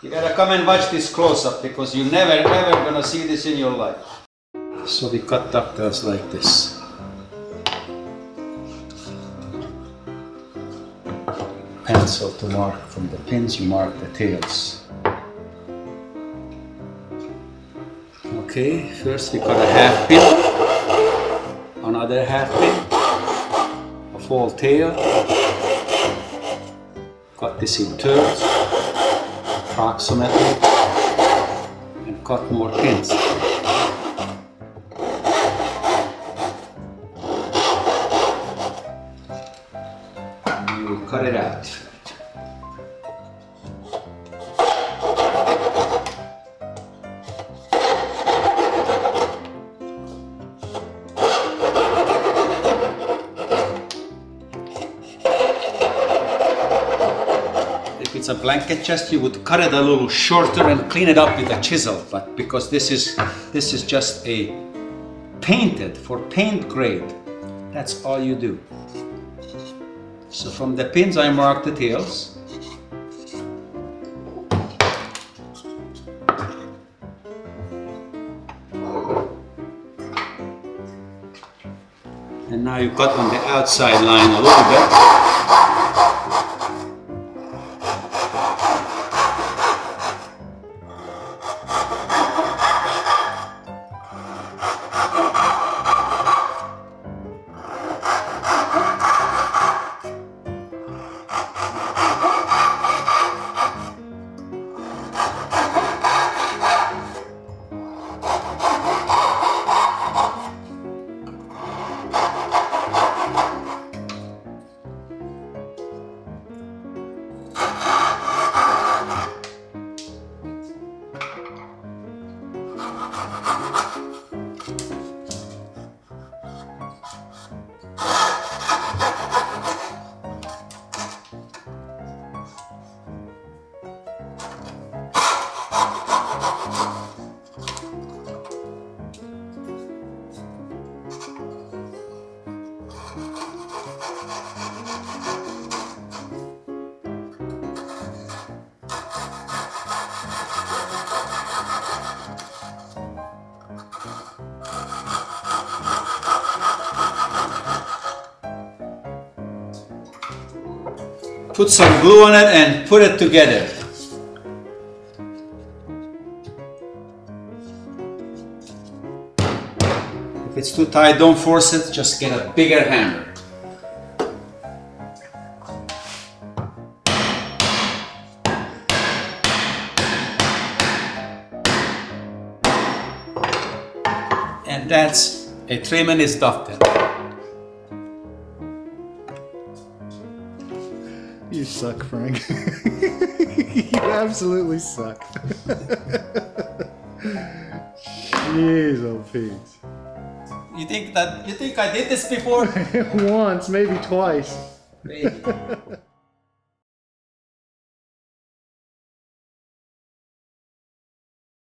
You gotta come and watch this close up because you're never ever gonna see this in your life. So we cut dovetails like this. Pencil to mark from the pins, you mark the tails. Okay, first we cut a half pin, another half pin, a full tail, cut this in thirds, approximately, and cut more pins. And you will cut it out. If it's a blanket chest, you would cut it a little shorter and clean it up with a chisel, but because this is just a painted for paint grade, that's all you do. So from the pins I mark the tails. And now you cut on the outside line a little bit. Put some glue on it and put it together. If it's too tight, don't force it, just get a bigger hammer. And that's a 3-minute dovetail. You suck, Frank. You absolutely suck. Jeez, oh Pete. You think I did this before? Once, maybe twice. Maybe.